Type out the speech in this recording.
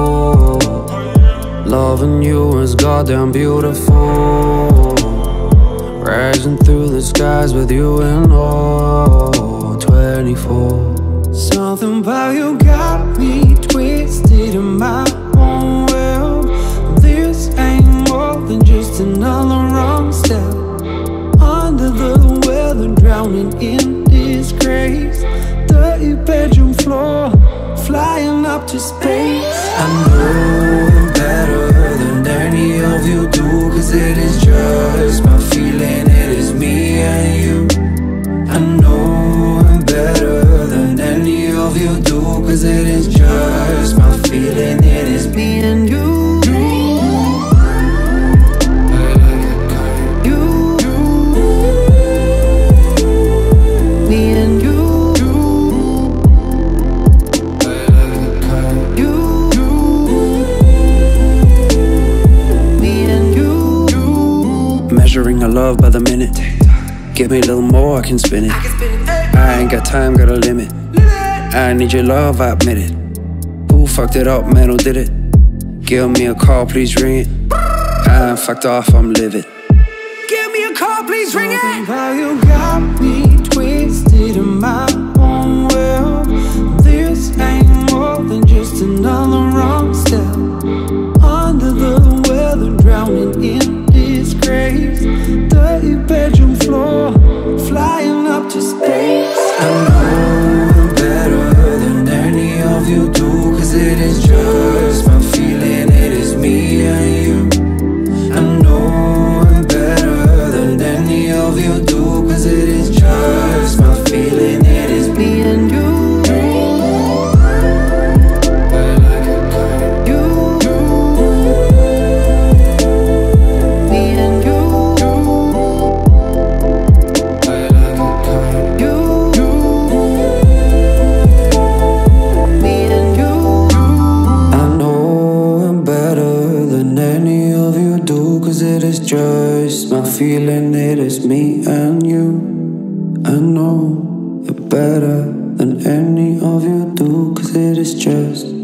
Loving you is goddamn beautiful. Rising through the skies with you in all 24. Something about you got me twisted in my own world. This ain't more than just another wrong step. Under the weather, drowning in disgrace. Dirty bedroom floor, flying up to space. I know better than any of you do, cause it is just my feeling, it is me and you. I know better than any of you do, cause it is just my feeling, it is me and you. Measuring our love by the minute. Give me a little more, I can spin it. I ain't got time, got a limit. I need your love, I admit it. Who fucked it up, man, who did it? Give me a call, please ring it. I ain't fucked off, I'm livid. Give me a call, please ring it. Something about you got me twisted in my own world. This ain't more than just another wrong step. Under the weather, drowning in disgrace. Dirty bedroom floor, flying up to space. I know better than any of you do, cause it is just my feeling, it is me and you. I know better than any of you do, cause it is just my feeling, it is me and you. It is just my feeling, it is me and you. I know it better than any of you do, cause it is just